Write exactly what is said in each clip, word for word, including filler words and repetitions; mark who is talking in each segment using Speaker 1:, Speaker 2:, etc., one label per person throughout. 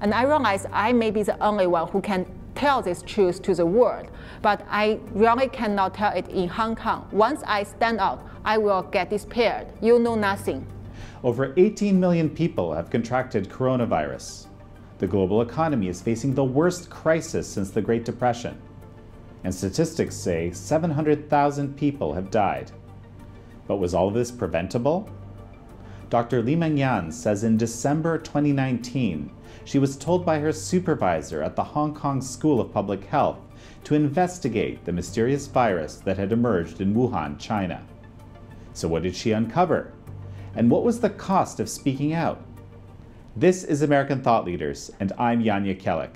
Speaker 1: And I realized I may be the only one who can tell this truth to the world, but I really cannot tell it in Hong Kong. Once I stand out, I will get disappeared. You know nothing.
Speaker 2: Over eighteen million people have contracted coronavirus. The global economy is facing the worst crisis since the Great Depression. And statistics say seven hundred thousand people have died. But was all of this preventable? Doctor Li-Meng Yan says in December twenty nineteen, she was told by her supervisor at the Hong Kong School of Public Health to investigate the mysterious virus that had emerged in Wuhan, China. So what did she uncover? And what was the cost of speaking out? This is American Thought Leaders, and I'm Jekielek.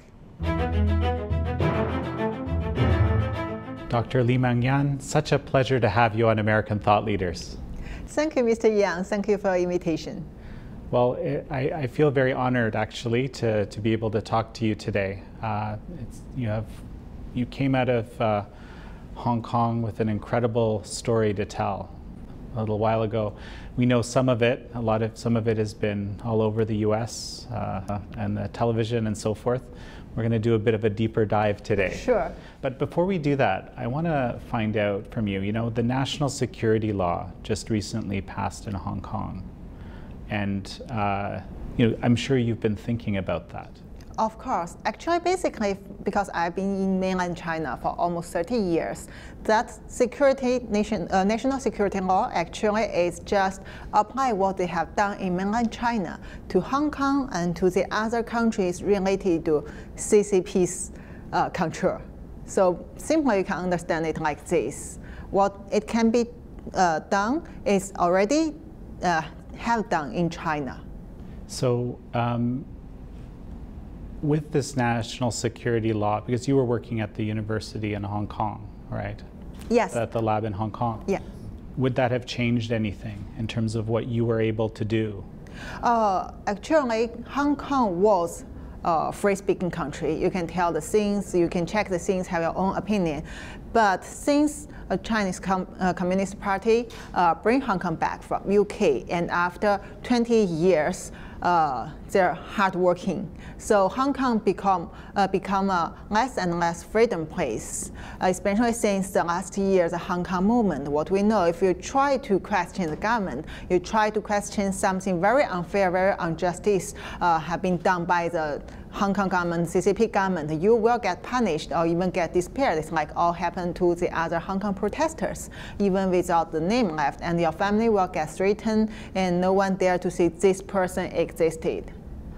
Speaker 2: Doctor Li-Meng Yan, such a pleasure to have you on American Thought Leaders.
Speaker 1: Thank you, Mister Yang. Thank you for the invitation.
Speaker 2: Well, it, I, I feel very honored, actually, to, to be able to talk to you today. Uh, it's, you have, you came out of uh, Hong Kong with an incredible story to tell. A little while ago, we know some of it. A lot of some of it has been all over the U S uh, and the television and so forth. We're going to do a bit of a deeper dive today.
Speaker 1: Sure.
Speaker 2: But before we do that, I want to find out from you. You know, the national security law just recently passed in Hong Kong, and uh, you know, I'm sure you've been thinking about that.
Speaker 1: Of course. Actually, basically, because I've been in mainland China for almost thirty years, that security nation, uh, national security law actually is just apply what they have done in mainland China to Hong Kong and to the other countries related to C C P's uh, control. So simply you can understand it like this. What it can be uh, done is already uh, have done in China.
Speaker 2: So. Um, With this national security law, because you were working at the university in Hong Kong, right?
Speaker 1: Yes.
Speaker 2: At the lab in Hong Kong.
Speaker 1: Yeah.
Speaker 2: Would that have changed anything in terms of what you were able to do?
Speaker 1: Uh, actually, Hong Kong was a free-speaking country. You can tell the things, you can check the things, have your own opinion. But since a Chinese com uh, Communist Party uh, bring Hong Kong back from U K, and after twenty years, uh, they're hardworking. So Hong Kong become uh, become a less and less freedom place, uh, especially since the last year, the Hong Kong movement. What we know, if you try to question the government, you try to question something very unfair, very injustice uh, have been done by the Hong Kong government, C C P government, you will get punished or even get disappeared. It's like all happened to the other Hong Kong protesters, even without the name left, and your family will get threatened and no one dare to say this person existed.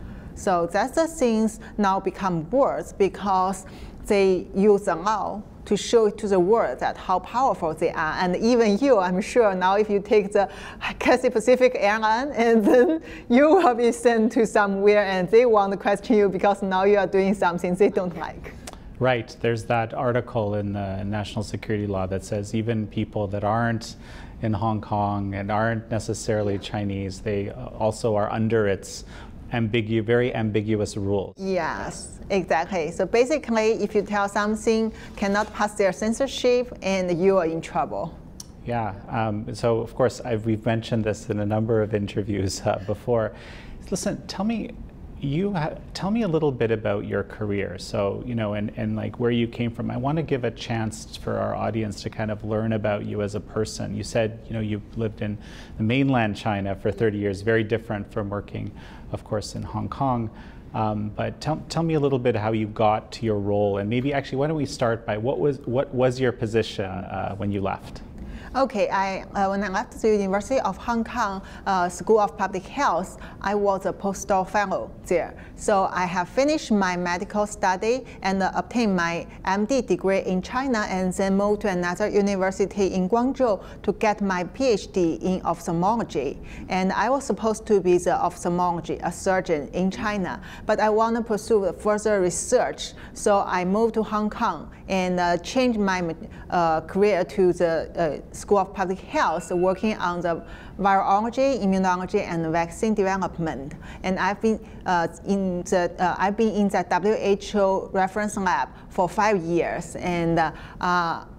Speaker 1: So that's the things now become worse because they use the law to show to the world that how powerful they are. And even you, I'm sure now if you take the Cathay Pacific airline and then you will be sent to somewhere and they want to question you because now you are doing something they don't like.
Speaker 2: Right, there's that article in the national security law that says even people that aren't in Hong Kong and aren't necessarily Chinese, they also are under its Ambigu very ambiguous rules.
Speaker 1: Yes, exactly. So basically, if you tell something cannot pass their censorship, and you are in trouble.
Speaker 2: Yeah. Um, so of course, I've, we've mentioned this in a number of interviews uh, before. Listen, tell me, you ha tell me a little bit about your career. So you know, and and like where you came from. I want to give a chance for our audience to kind of learn about you as a person. You said you know you've lived in the mainland China for thirty years, very different from working, of course, in Hong Kong. Um, but tell, tell me a little bit how you got to your role, and maybe actually why don't we start by what was what was your position uh, when you left?
Speaker 1: Okay, I, uh, when I left the University of Hong Kong uh, School of Public Health, I was a postdoc fellow there. So I have finished my medical study and uh, obtained my M D degree in China and then moved to another university in Guangzhou to get my PhD in ophthalmology. And I was supposed to be the ophthalmology, a surgeon in China, but I want to pursue further research. So I moved to Hong Kong and uh, changed my uh, career to the uh, School of Public Health, working on the virology, immunology, and vaccine development. And I've been uh, in the uh, I've been in the W H O reference lab for five years, and uh, uh,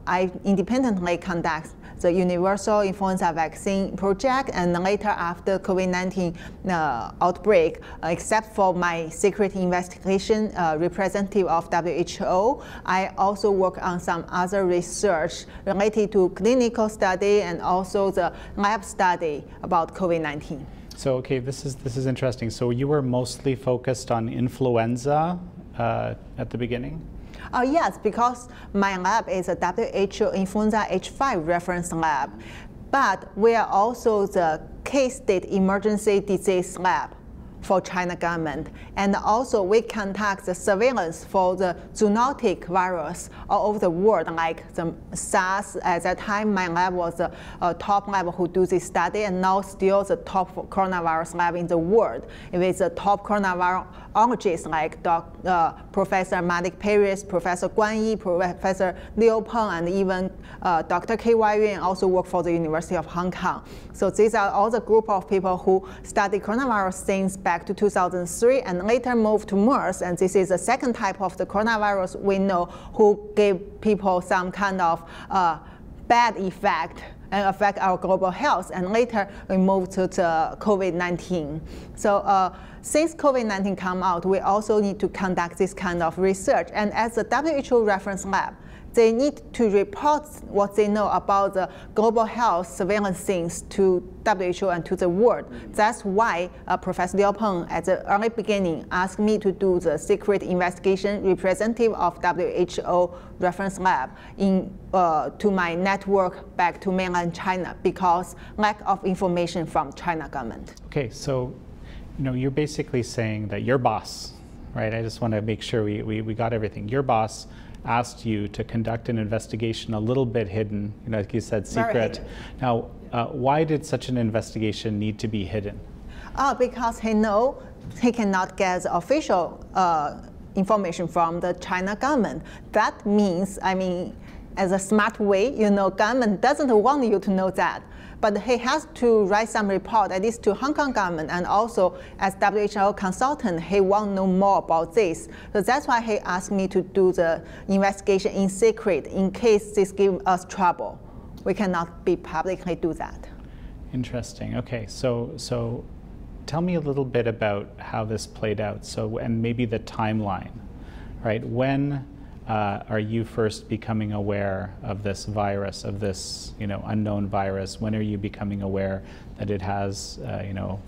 Speaker 1: I independently conduct the universal influenza vaccine project, and later after COVID nineteen uh, outbreak, uh, except for my secret investigation uh, representative of W H O, I also work on some other research related to clinical study and also the lab study about COVID nineteen.
Speaker 2: So, okay, this is, this is interesting. So you were mostly focused on influenza uh, at the beginning?
Speaker 1: Uh, yes, because my lab is a W H O influenza H five reference lab, but we are also the K-state emergency disease lab for China government. And also we conduct the surveillance for the zoonotic virus all over the world, like the SARS. At that time, my lab was the uh, top lab who do this study, and now still the top coronavirus lab in the world. It is the top coronavirologists like Doc, uh, Professor Madik Paris, Professor Guan Yi, Professor Li-Meng, and even uh, Doctor K Y Yuan also work for the University of Hong Kong. So these are all the group of people who study coronavirus since back to two thousand three and later moved to MERS. And this is the second type of the coronavirus we know who gave people some kind of uh, bad effect and affect our global health. And later we moved to the COVID nineteen. So uh, since COVID nineteen come out, we also need to conduct this kind of research. And as a W H O reference lab, they need to report what they know about the global health surveillance things to W H O and to the world. That's why uh, Professor Li-Meng at the early beginning asked me to do the secret investigation representative of W H O reference lab in, uh, to my network back to mainland China because lack of information from China government.
Speaker 2: Okay, so you know, you're basically saying that your boss, right? I just want to make sure we, we, we got everything. Your boss asked you to conduct an investigation a little bit hidden, you know, like you said, secret. Now, uh, why did such an investigation need to be hidden?
Speaker 1: Uh, because he know he cannot get official uh, information from the China government. That means, I mean, as a smart way, you know, government doesn't want you to know that. But he has to write some report, at least to Hong Kong government, and also as W H O consultant, he want to know more about this. So that's why he asked me to do the investigation in secret in case this gives us trouble. We cannot be publicly do that.
Speaker 2: Interesting. Okay, so so tell me a little bit about how this played out. So and maybe the timeline, right? When Uh, are you first becoming aware of this virus, of this, you know, unknown virus? When are you becoming aware that it has, uh, you know,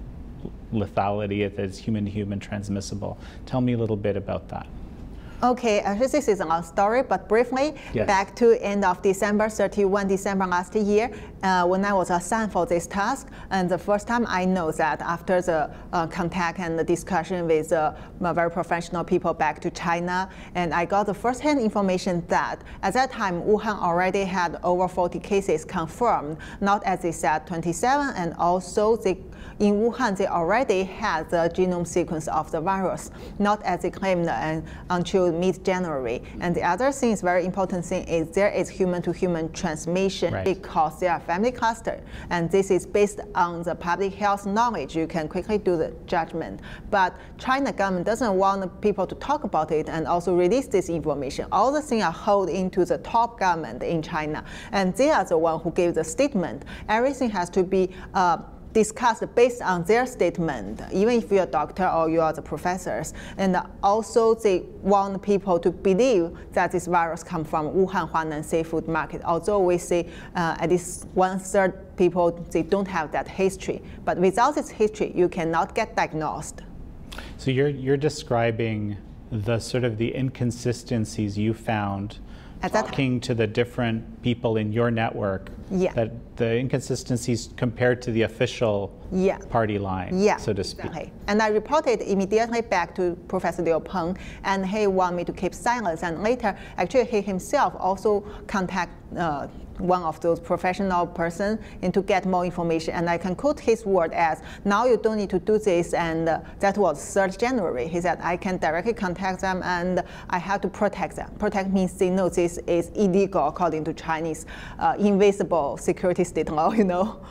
Speaker 2: lethality, that it's human-to-human transmissible? Tell me a little bit about that.
Speaker 1: Okay, actually this is a long story, but briefly,
Speaker 2: yes.
Speaker 1: Back to end of December, thirty-first December last year, uh, when I was assigned for this task, and the first time I know that after the uh, contact and the discussion with uh, very professional people back to China, and I got the first-hand information that at that time, Wuhan already had over forty cases confirmed, not as they said twenty-seven, and also they in Wuhan, they already had the genome sequence of the virus, not as they claimed uh, until mid-January. And the other thing is very important thing is there is human-to-human transmission
Speaker 2: right.
Speaker 1: because they are family cluster. And this is based on the public health knowledge. You can quickly do the judgment. But China government doesn't want people to talk about it and also release this information. All the things are held into the top government in China. And they are the one who gave the statement. Everything has to be uh, discussed based on their statement, even if you're a doctor or you are the professors. And also they want people to believe that this virus comes from Wuhan Huanan seafood market. Although we say uh, at least one third people, they don't have that history. But without this history, you cannot get diagnosed.
Speaker 2: So you're, you're describing the sort of the inconsistencies you found At talking to the different people in your network,
Speaker 1: yeah.
Speaker 2: that the inconsistencies compared to the official
Speaker 1: yeah.
Speaker 2: party line,
Speaker 1: yeah.
Speaker 2: so to speak.
Speaker 1: Exactly. And I reported immediately back to Professor Li-Meng, and he wanted me to keep silence. And later, actually, he himself also contacted uh, one of those professional persons and to get more information. And I can quote his word as, now you don't need to do this, and uh, that was third January. He said, I can directly contact them and I have to protect them. Protect means they know this is illegal according to Chinese uh, invisible security state law, you know.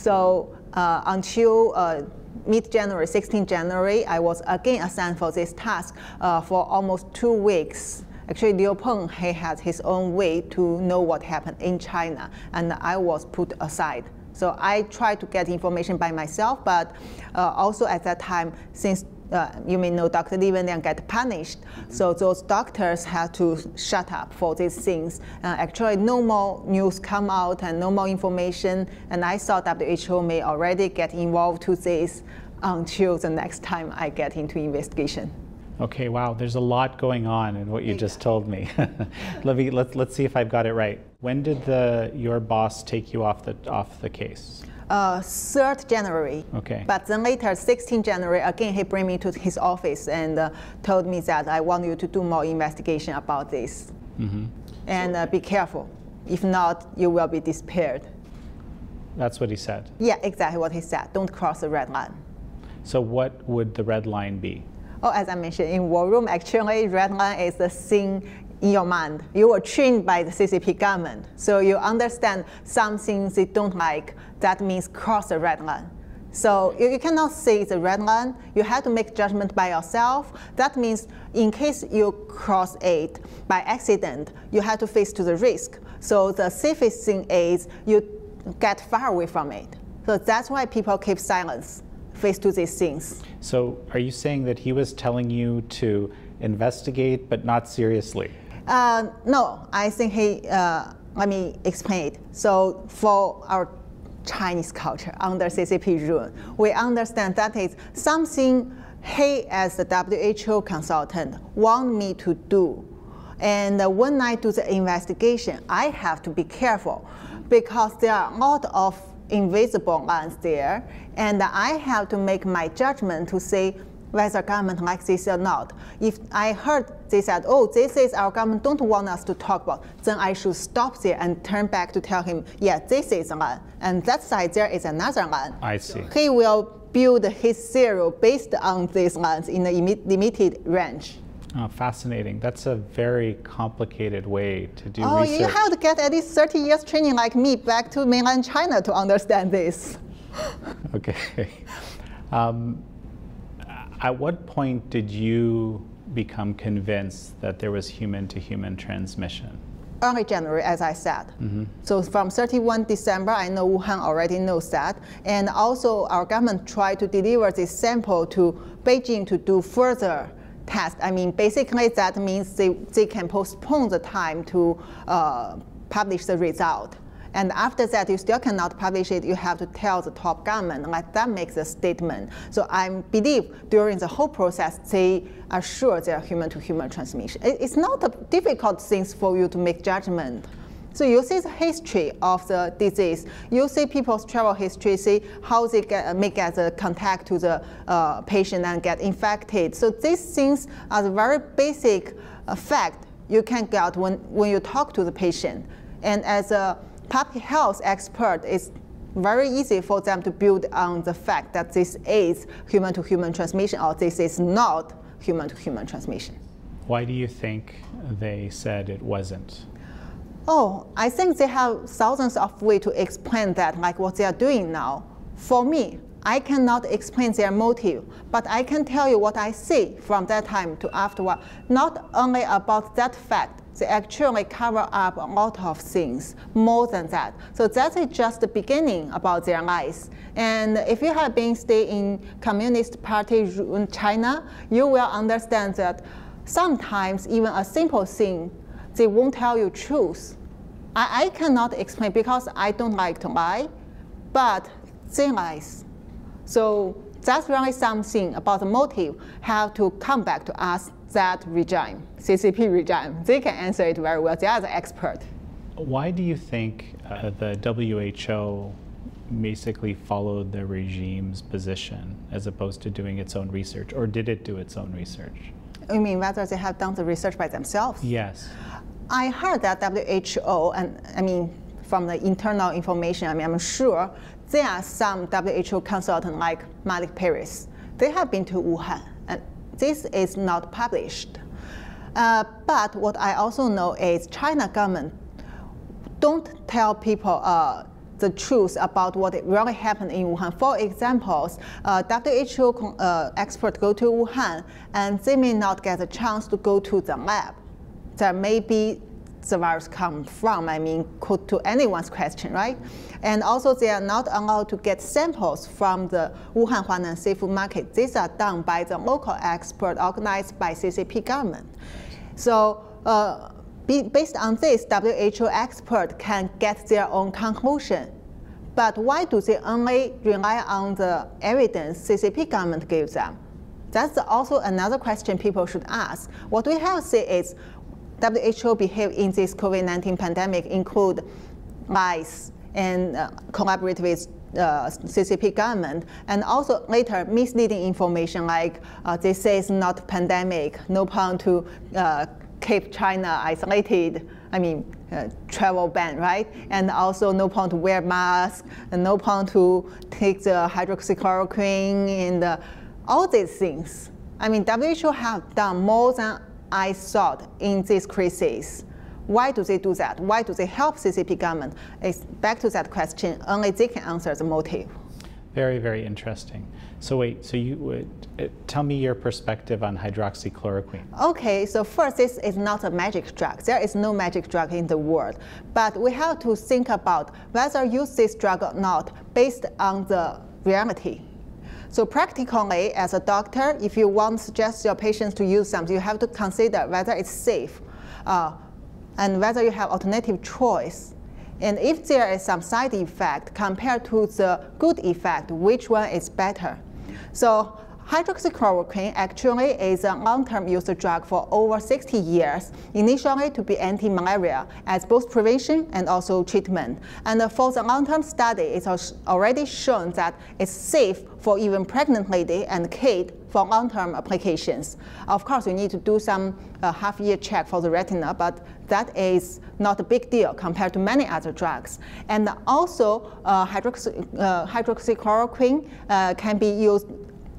Speaker 1: So uh, until uh, mid-January, sixteenth January, I was again assigned for this task uh, for almost two weeks. Actually, Li-Meng, he has his own way to know what happened in China, and I was put aside. So I tried to get information by myself, but uh, also at that time, since uh, you may know Doctor Li-Meng get punished, so those doctors had to shut up for these things. Uh, actually, no more news come out and no more information, and I thought W H O may already get involved to this until the next time I get into investigation.
Speaker 2: Okay, wow, there's a lot going on in what you just told me. Let me let's let's see if I've got it right. When did the your boss take you off the off the case?
Speaker 1: Uh, third January.
Speaker 2: Okay.
Speaker 1: But then later, sixteenth January, again he bring me to his office and uh, told me that I want you to do more investigation about this. Mm-hmm. And uh, be careful. If not, you will be disappeared.
Speaker 2: That's what he said?
Speaker 1: Yeah, exactly what he said. Don't cross the red line.
Speaker 2: So what would the red line be?
Speaker 1: Oh, as I mentioned, in war room, actually, red line is the thing in your mind. You were trained by the C C P government, so you understand some things they don't like. That means cross the red line. So you, you cannot say the red line. You have to make judgment by yourself. That means in case you cross it by accident, you have to face to the risk. So the safest thing is you get far away from it. So that's why people keep silence face to these things.
Speaker 2: So are you saying that he was telling you to investigate but not seriously?
Speaker 1: Uh, no, I think he, uh, let me explain it. So for our Chinese culture under C C P rule, we understand that is something he as the W H O consultant want me to do. And uh, when I do the investigation, I have to be careful because there are a lot of invisible lines there, and I have to make my judgment to say whether government likes this or not. If I heard they said, oh, this is our government don't want us to talk about, then I should stop there and turn back to tell him, yeah, this is a line, and that side there is another line.
Speaker 2: I see.
Speaker 1: He will build his theory based on these lines in a limited range.
Speaker 2: Oh, fascinating. That's a very complicated way to do
Speaker 1: oh,
Speaker 2: research.
Speaker 1: You have to get at least thirty years training like me back to mainland China to understand this.
Speaker 2: Okay. Um, at what point did you become convinced that there was human-to-human transmission?
Speaker 1: Early January, as I said. Mm-hmm. So from thirty-first December, I know Wuhan already knows that. And also our government tried to deliver this sample to Beijing to do further test. I mean, basically that means they, they can postpone the time to uh, publish the result. And after that, you still cannot publish it. You have to tell the top government, like that makes a statement. So I believe during the whole process, they are sure they are human-to-human transmission. It, it's not a difficult thing for you to make judgment. So you see the history of the disease. You see people's travel history, see how they get, make as a contact to the uh, patient and get infected. So these things are the very basic uh, fact you can get when, when you talk to the patient. And as a public health expert, it's very easy for them to build on the fact that this is human-to-human transmission or this is not human-to-human transmission.
Speaker 2: Why do you think they said it wasn't?
Speaker 1: Oh, I think they have thousands of ways to explain that, like what they are doing now. For me, I cannot explain their motive, but I can tell you what I see from that time to afterward. Not only about that fact, they actually cover up a lot of things, more than that. So that is just the beginning about their lies. And if you have been staying in Communist Party in China, you will understand that sometimes even a simple thing, they won't tell you truth. I, I cannot explain because I don't like to lie, but they lies. So that's really something about the motive have to come back to us, that regime, C C P regime. They can answer it very well. They are the expert.
Speaker 2: Why do you think uh, the W H O basically followed the regime's position as opposed to doing its own research, or did it do its own research?
Speaker 1: You mean whether they have done the research by themselves?
Speaker 2: Yes.
Speaker 1: I heard that W H O, and I mean, from the internal information, I mean, I'm sure there are some W H O consultants like Malik Paris. They have been to Wuhan, and this is not published. Uh, but what I also know is China government don't tell people uh, the truth about what really happened in Wuhan. For example, uh, W H O uh, experts go to Wuhan, and they may not get a chance to go to the lab there may be the virus come from, I mean, could to anyone's question, right? And also they are not allowed to get samples from the Wuhan Huanan seafood market. These are done by the local expert organized by C C P government. So uh, be, based on this, W H O expert can get their own conclusion. But why do they only rely on the evidence C C P government gives them? That's also another question people should ask. What we have to say is W H O behavior in this COVID nineteen pandemic include lies and uh, collaborate with uh, C C P government, and also later misleading information like uh, they say it's not pandemic, no point to uh, keep China isolated, I mean uh, travel ban, right? And also no point to wear masks, and no point to take the hydroxychloroquine and uh, all these things. I mean, W H O have done more than I thought in this crisis. Why do they do that? Why do they help C C P government? It's back to that question, only they can answer the motive.
Speaker 2: Very, very interesting. So wait, so you would, uh, tell me your perspective on hydroxychloroquine.
Speaker 1: Okay, so first, this is not a magic drug. There is no magic drug in the world. But we have to think about whether use this drug or not based on the reality. So practically, as a doctor, if you want to suggest your patients to use something, you have to consider whether it's safe uh, and whether you have alternative choice. And if there is some side effect compared to the good effect, which one is better? So hydroxychloroquine actually is a long-term use drug for over sixty years, initially to be anti-malaria as both prevention and also treatment. And for the long-term study, it's already shown that it's safe for even pregnant lady and kid for long-term applications. Of course, you need to do some uh, half-year check for the retina, but that is not a big deal compared to many other drugs. And also, uh, hydroxy, uh, hydroxychloroquine uh, can be used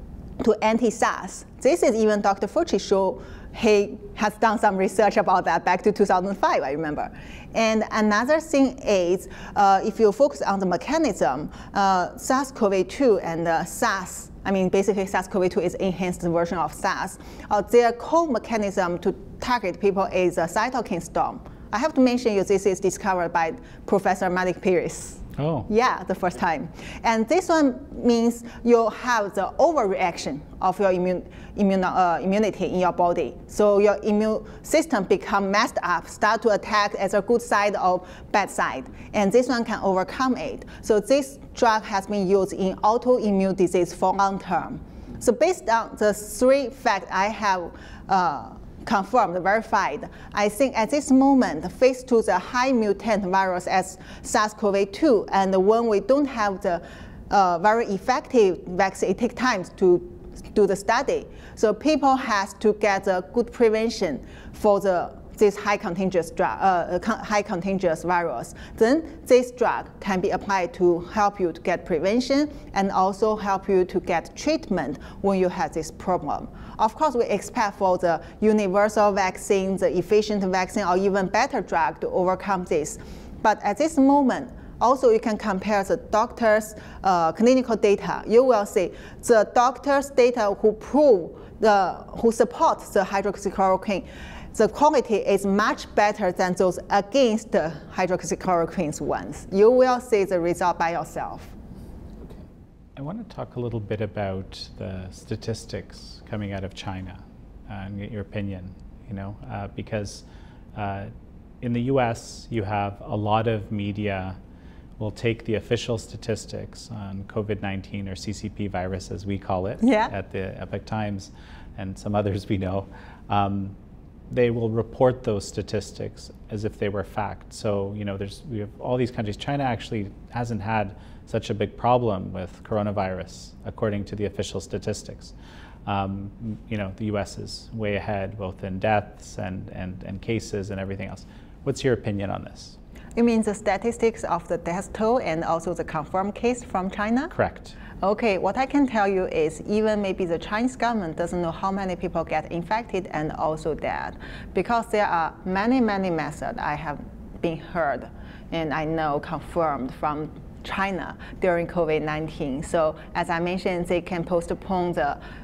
Speaker 1: to anti-SARS. This is even Doctor Fauci show he has done some research about that back to two thousand five, I remember. And another thing is, uh, if you focus on the mechanism, uh, SARS CoV two and uh, SARS, I mean, basically SARS CoV two is enhanced version of SARS. Uh, their core mechanism to target people is a cytokine storm. I have to mention you, this is discovered by Professor Malik Peiris.
Speaker 2: Oh.
Speaker 1: Yeah, the first time. And this one means you have the overreaction of your immune, immune, uh, immunity in your body. So your immune system become messed up, start to attack as a good side or bad side. And this one can overcome it. So this drug has been used in autoimmune disease for long term. So based on the three facts I have uh, confirmed, verified, I think at this moment, faced to the high mutant virus as SARS CoV two, and when we don't have the uh, very effective vaccine, it takes time to do the study. So people has to get a good prevention for the this high contagious drug, uh, high contagious virus. Then this drug can be applied to help you to get prevention and also help you to get treatment when you have this problem. Of course, we expect for the universal vaccine, the efficient vaccine, or even better drug to overcome this. But at this moment, also you can compare the doctor's uh, clinical data. You will see the doctor's data who prove, the, who support the hydroxychloroquine, the quality is much better than those against the hydroxychloroquine ones. You will see the result by yourself.
Speaker 2: Okay. I want to talk a little bit about the statistics coming out of China uh, and get your opinion, you know, uh, because uh, in the U S you have a lot of media will take the official statistics on COVID nineteen or C C P virus as we call it
Speaker 1: yeah.
Speaker 2: at the Epoch Times and some others we know. Um, they will report those statistics as if they were fact. So, you know, there's, we have all these countries. China actually hasn't had such a big problem with coronavirus, according to the official statistics. Um, you know, the U S is way ahead, both in deaths and, and, and cases and everything else. What's your opinion on this?
Speaker 1: You mean the statistics of the death toll and also the confirmed case from China?
Speaker 2: Correct.
Speaker 1: Okay, what I can tell you is even maybe the Chinese government doesn't know how many people get infected and also dead, because there are many, many methods I have been heard and I know confirmed from China during COVID nineteen. So as I mentioned, they can postpone the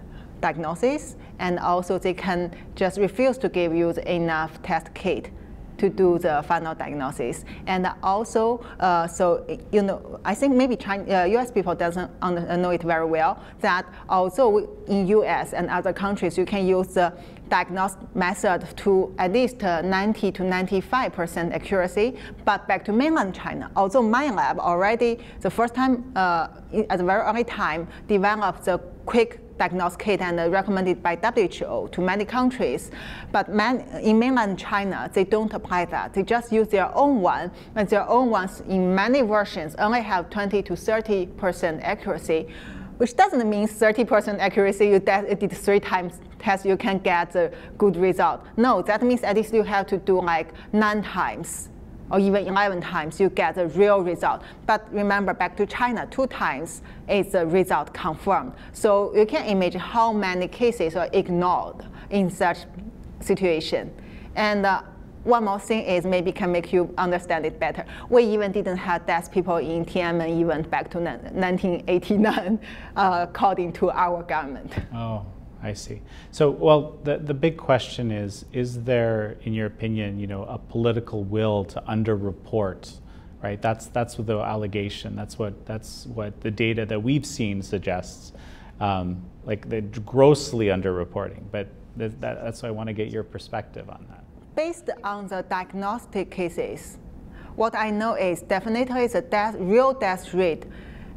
Speaker 1: diagnosis, and also they can just refuse to give you the enough test kit to do the final diagnosis. And also, uh, so you know, I think maybe China, uh, U S people doesn't know it very well, that also in U S and other countries, you can use the diagnostic method to at least uh, ninety to ninety-five percent accuracy. But back to mainland China, although my lab already, the first time, uh, at the very early time, developed the quick diagnostic kit and uh, recommended by W H O to many countries. But man, in mainland China, they don't apply that. They just use their own one, and their own ones in many versions only have twenty to thirty percent accuracy, which doesn't mean thirty percent accuracy, you did three times test, you can get a good result. No, that means at least you have to do like nine times or even eleven times, you get a real result. But remember, back to China, two times is the result confirmed. So you can imagine how many cases are ignored in such situation. And uh, one more thing is maybe can make you understand it better. We even didn't have deaf people in Tiananmen event back to nineteen eighty-nine, uh, according to our government.
Speaker 2: Oh. I see. So, well, the, the big question is, is there, in your opinion, you know, a political will to underreport, right? That's, that's the allegation. That's what, that's what the data that we've seen suggests, um, like the grossly underreporting. But th that, that's why I want to get your perspective on that.
Speaker 1: Based on the diagnostic cases, what I know is definitely the death, real death rate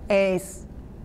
Speaker 1: is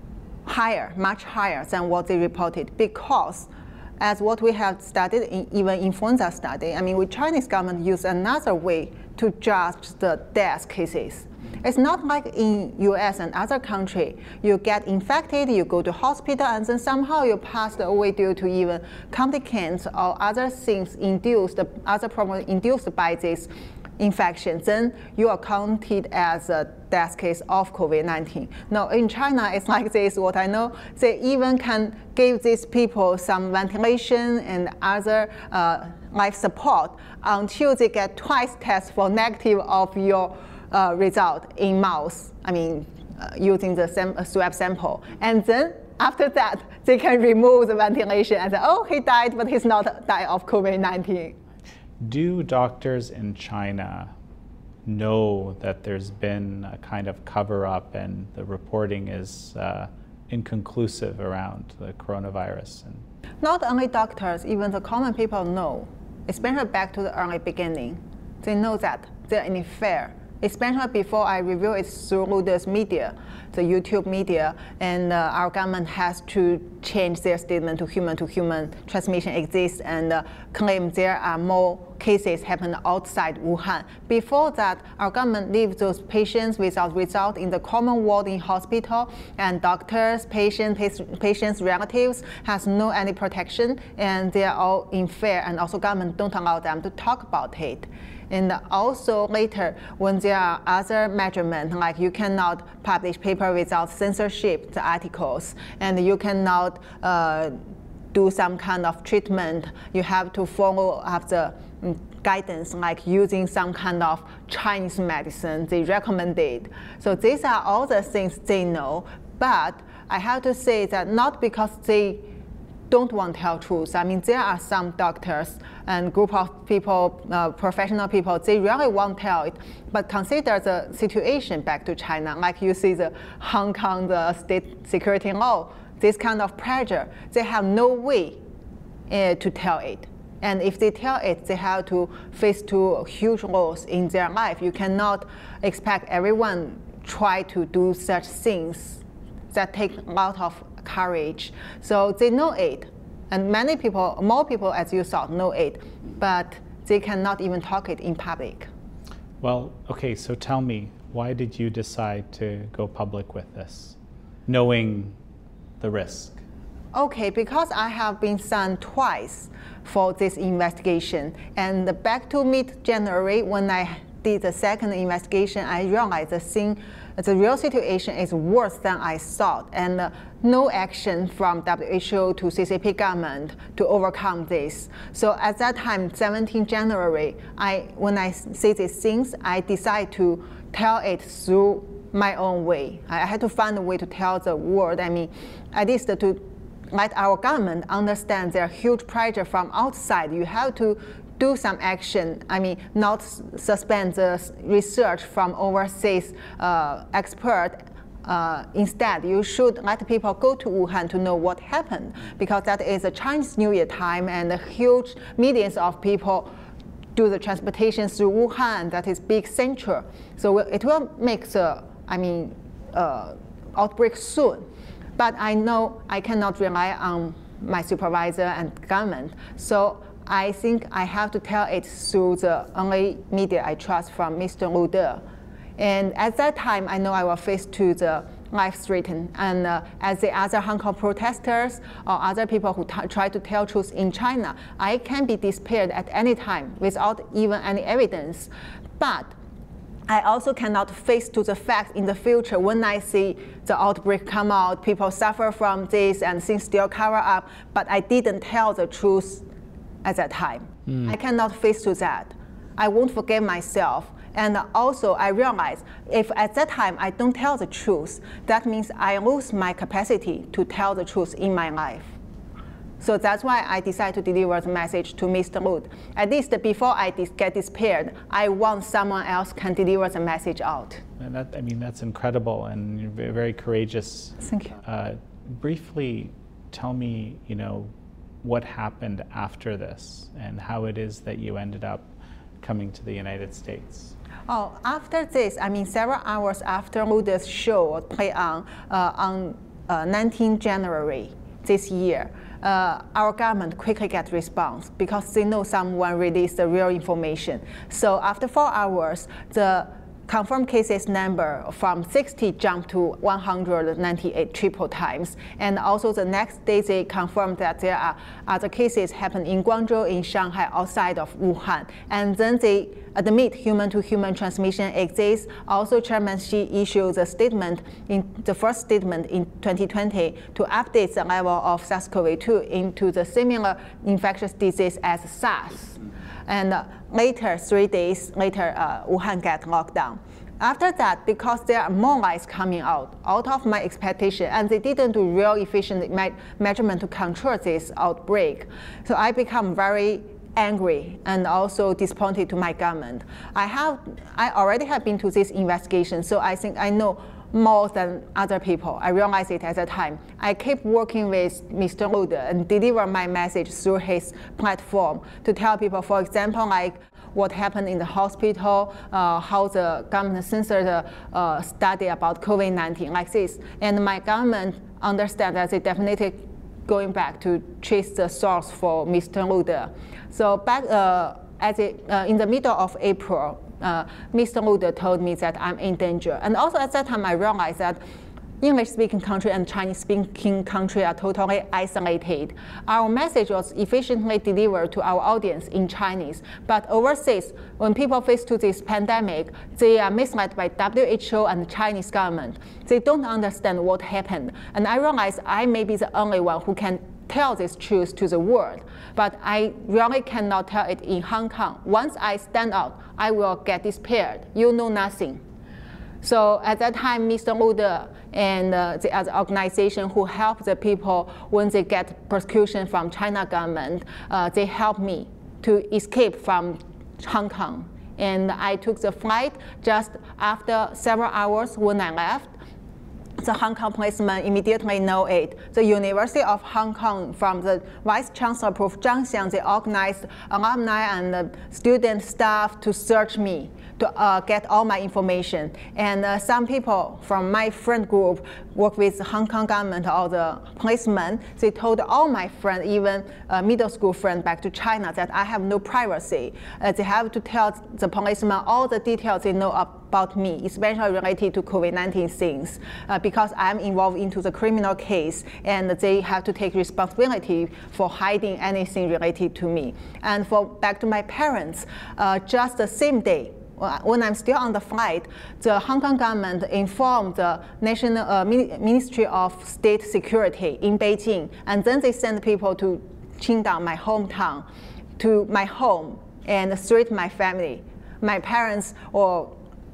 Speaker 1: higher, much higher than what they reported, because as what we have studied in even influenza study, I mean, with Chinese government use another way to judge the death cases. It's not like in U S and other country, you get infected, you go to hospital, and then somehow you passed away due to even complications or other things induced, other problems induced by this infection, then you are counted as a death case of COVID nineteen. Now, in China, it's like this, what I know, they even can give these people some ventilation and other uh, life support until they get twice test for negative of your uh, result in mouse, I mean, uh, using the sam swab sample. And then after that, they can remove the ventilation and say, oh, he died, but he's not died of COVID nineteen.
Speaker 2: Do doctors in China know that there's been a kind of cover-up and the reporting is uh, inconclusive around the coronavirus? And
Speaker 1: not only doctors, even the common people know, especially back to the early beginning. They know that they're unfair, especially before I review it through this media, the YouTube media, and uh, our government has to change their statement to human-to-human transmission exists and uh, claim there are more cases happen outside Wuhan. Before that, our government leaves those patients without result in the common ward in hospital, and doctors, patients, patients' relatives has no any protection, and they are all unfair, and also government don't allow them to talk about it. And also later, when there are other measurements, like you cannot publish paper without censorship, the articles, and you cannot uh, do some kind of treatment, you have to follow up the guidance, like using some kind of Chinese medicine they recommended. So these are all the things they know, but I have to say that not because they don't want to tell truth. I mean, there are some doctors and group of people, uh, professional people, they really want to tell it. But consider the situation back to China, like you see the Hong Kong, the state security law, this kind of pressure, they have no way uh, to tell it. And if they tell it, they have to face to huge loss in their life. You cannot expect everyone try to do such things that take a lot of courage. So they know it, and many people, more people as you thought, know it, but they cannot even talk it in public.
Speaker 2: Well, okay, so tell me, why did you decide to go public with this, knowing the risk?
Speaker 1: Okay, because I have been sent twice for this investigation, and back to mid-January when I did the second investigation, I realized the thing, the real situation is worse than I thought, and uh, no action from W H O to C C P government to overcome this. So at that time, seventeenth January, I, when I see these things, I decide to tell it through my own way. I had to find a way to tell the world, I mean, at least to let our government understand there's huge pressure from outside. You have to do some action. I mean, not suspend the research from overseas uh, expert. Uh, instead, you should let people go to Wuhan to know what happened, because that is a Chinese New Year time, and huge millions of people do the transportation through Wuhan. That is big center. So it will make the, I mean, uh, outbreak soon. But I know I cannot rely on my supervisor and government. So I think I have to tell it through the only media I trust, from Mister Lu De. And at that time, I know I will face to the life threatened. And uh, as the other Hong Kong protesters or other people who try to tell truth in China, I can be disappeared at any time without even any evidence. But I also cannot face to the fact in the future when I see the outbreak come out, people suffer from this and things still cover up, but I didn't tell the truth at that time. Mm. I cannot face to that. I won't forgive myself. And also I realize if at that time I don't tell the truth, that means I lose my capacity to tell the truth in my life. So that's why I decided to deliver the message to Mister Lu. At least before I dis get disappeared, I want someone else can deliver the message out.
Speaker 2: And that, I mean, that's incredible and you're very courageous.
Speaker 1: Thank you.
Speaker 2: Uh, briefly, tell me, you know, what happened after this and how it is that you ended up coming to the United States.
Speaker 1: Oh, after this, I mean, several hours after Lu De's show played on uh, on uh, nineteenth January this year, uh, our government quickly got response because they know someone released the real information. So after four hours, the confirmed cases number from sixty jumped to one hundred ninety-eight triple times. And also the next day they confirmed that there are other cases happen in Guangzhou, in Shanghai, outside of Wuhan. And then they admit human-to-human transmission exists. Also, Chairman Xi issued a statement, in the first statement in twenty twenty, to update the level of SARS CoV two into the similar infectious disease as SARS. And uh, later, three days later, uh, Wuhan got locked down. After that, because there are more lies coming out, out of my expectation, and they didn't do real efficient me measurement to control this outbreak, so I become very angry and also disappointed to my government. I have, I already have been to this investigation, so I think I know more than other people. I realized it at the time. I keep working with Mister Lu De and deliver my message through his platform to tell people, for example, like what happened in the hospital, uh, how the government censored the uh, study about COVID nineteen, like this. And my government understands that they definitely going back to trace the source for Mister Lu De. So back uh, as it, uh, in the middle of April, Uh, Mister Lu De told me that I'm in danger. And also at that time I realized that English-speaking country and Chinese-speaking country are totally isolated. Our message was efficiently delivered to our audience in Chinese. But overseas, when people face to this pandemic, they are misled by W H O and the Chinese government. They don't understand what happened. And I realized I may be the only one who can tell this truth to the world, but I really cannot tell it in Hong Kong. Once I stand out, I will get disappeared. You know nothing. So at that time, Mister Lu De and uh, the other organization who help the people when they get persecution from China government, uh, they helped me to escape from Hong Kong. And I took the flight just after several hours when I left. The Hong Kong policemen immediately know it. The University of Hong Kong, from the Vice Chancellor Professor Zhang Xiang, they organized alumni and uh, student staff to search me, to uh, get all my information. And uh, some people from my friend group work with the Hong Kong government or the policemen. They told all my friends, even uh, middle school friends back to China, that I have no privacy. Uh, they have to tell the policemen all the details they know about me, especially related to COVID nineteen things, uh, because I'm involved into the criminal case, and they have to take responsibility for hiding anything related to me. And for back to my parents, uh, just the same day, when I'm still on the flight, the Hong Kong government informed the National uh, Ministry of State Security in Beijing, and then they sent people to Qingdao, my hometown, to my home and treat my family. My parents or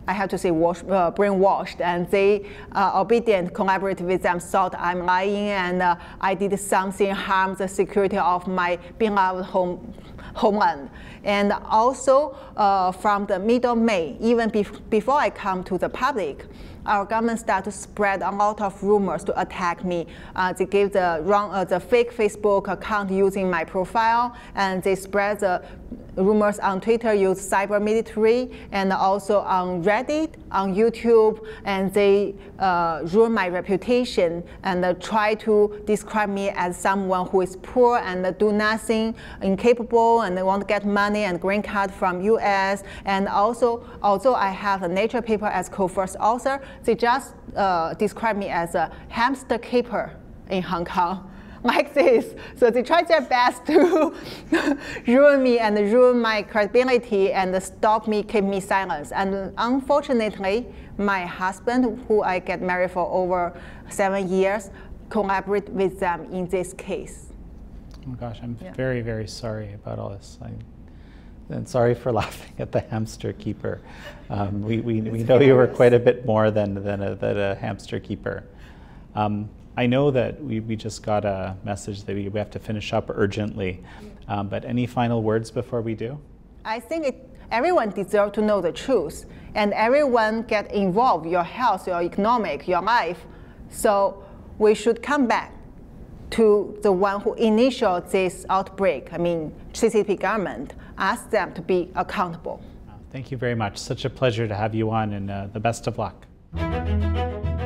Speaker 1: I have to say, wash, uh, brainwashed, and they uh, obedient, collaborate with them, thought I'm lying, and uh, I did something harm the security of my beloved home, homeland. And also, uh, from the middle of May, even bef before I come to the public, our government started to spread a lot of rumors to attack me. Uh, they gave the wrong, uh, the fake Facebook account using my profile, and they spread the rumors on Twitter, use cyber military, and also on Reddit, on YouTube, and they uh, ruin my reputation and uh, try to describe me as someone who is poor and uh, do nothing, incapable, and they want to get money and green card from U S. And also, although I have a Nature paper as co-first author, they just uh, describe me as a hamster keeper in Hong Kong. Like this. So they try their best to ruin me and ruin my credibility and stop me, keep me silent. And unfortunately, my husband, who I get married for over seven years, collaborate with them in this case.
Speaker 2: Oh gosh, I'm
Speaker 1: yeah.
Speaker 2: very, very sorry about all this. I, and sorry for laughing at the hamster keeper. Um, we we, we know you were quite a bit more than, than, a, than a hamster keeper. Um, I know that we, we just got a message that we, we have to finish up urgently, um, but any final words before we do?
Speaker 1: I think it, everyone deserves to know the truth, and everyone get involved, your health, your economic, your life. So we should come back to the one who initiated this outbreak, I mean C C P government, ask them to be accountable.
Speaker 2: Thank you very much. Such a pleasure to have you on, and uh, the best of luck.